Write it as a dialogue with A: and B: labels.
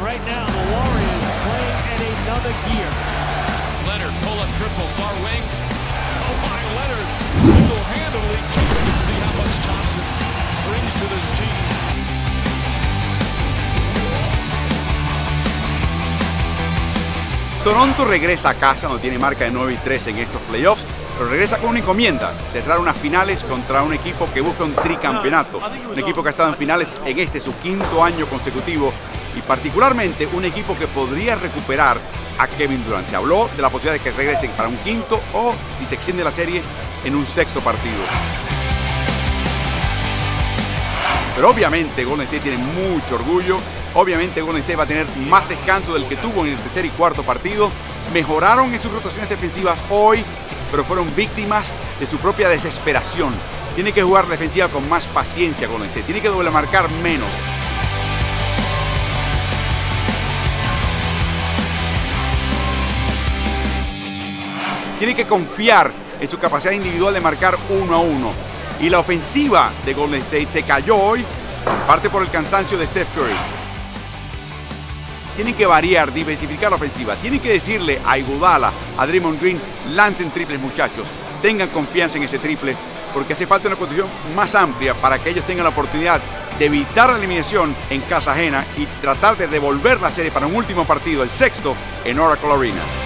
A: right now, the Warriors playing in another gear.
B: Leonard, pull-up triple, far wing. Oh my, Leonard single-handedly. Just to see how much Thompson brings to this team.
C: Toronto regresa a casa, no tiene marca de 9-3 en estos playoffs, pero regresa con una encomienda, cerrar unas finales contra un equipo que busca un tricampeonato, un equipo que ha estado en finales en este su quinto año consecutivo y particularmente un equipo que podría recuperar a Kevin Durant. Se habló de la posibilidad de que regresen para un quinto o, si se extiende la serie, en un sexto partido. Pero obviamente Golden State tiene mucho orgullo. Obviamente Golden State va a tener más descanso del que tuvo en el tercer y cuarto partido. Mejoraron en sus rotaciones defensivas hoy, pero fueron víctimas de su propia desesperación. Tiene que jugar defensiva con más paciencia Golden State. Tiene que doble marcar menos. Tiene que confiar en su capacidad individual de marcar 1 a 1. Y la ofensiva de Golden State se cayó hoy, en parte por el cansancio de Steph Curry. Tienen que variar, diversificar la ofensiva. Tienen que decirle a Iguodala, a Draymond Green, lancen triples muchachos. Tengan confianza en ese triple, porque hace falta una condición más amplia para que ellos tengan la oportunidad de evitar la eliminación en casa ajena y tratar de devolver la serie para un último partido, el sexto, en Oracle Arena.